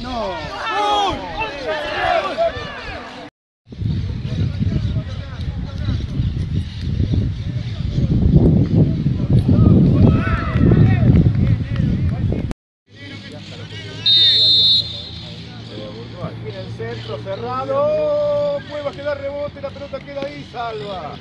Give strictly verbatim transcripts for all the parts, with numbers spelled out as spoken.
No. Aquí en el centro, cerrado. Cuevas que da rebote, la pelota queda ahí, salva.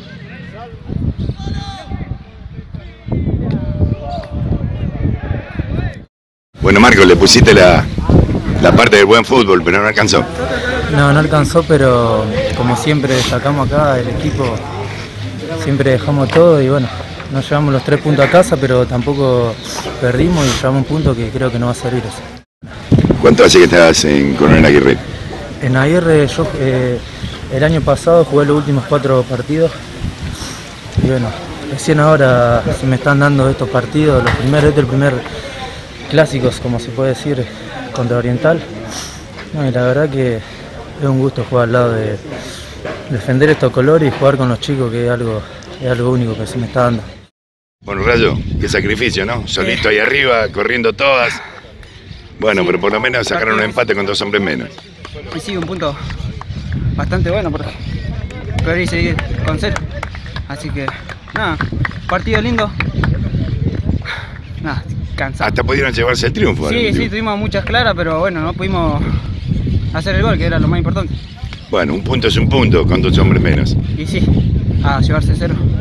Bueno, Marco, le pusiste la, la parte del buen fútbol, pero no alcanzó. No, no alcanzó, pero como siempre destacamos acá, el equipo siempre dejamos todo y bueno, nos llevamos los tres puntos a casa, pero tampoco perdimos y llevamos un punto que creo que no va a servir eso. ¿Cuánto hace que estás en Coronel Aguirre? En Aguirre yo eh, el año pasado jugué los últimos cuatro partidos y bueno, recién ahora se me están dando estos partidos, los primeros, este es el primer clásicos, como se puede decir, contra Oriental. No, y la verdad que es un gusto jugar al lado de defender estos colores y jugar con los chicos, que es algo, es algo único que se me está dando. Bueno, Rayo, qué sacrificio, ¿no? Solito ahí arriba, corriendo todas. Bueno, sí, pero por lo menos sacaron un empate con dos hombres menos. Y sí, un punto bastante bueno porque preferí seguir con cero. Así que, nada, partido lindo. Nada, cansado. Hasta pudieron llevarse el triunfo. Sí, sí, tuvimos muchas claras, pero bueno, no pudimos hacer el gol, que era lo más importante. Bueno, un punto es un punto con dos hombres menos. Y sí, a llevarse cero.